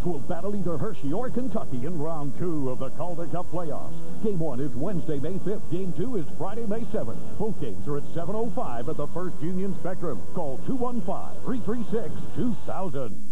will battle either Hershey or Kentucky in round 2 of the Calder Cup playoffs. Game 1 is Wednesday, May 5th. Game 2 is Friday, May 7th. Both games are at 7:05 at the First Union Spectrum. Call 215-336-2000.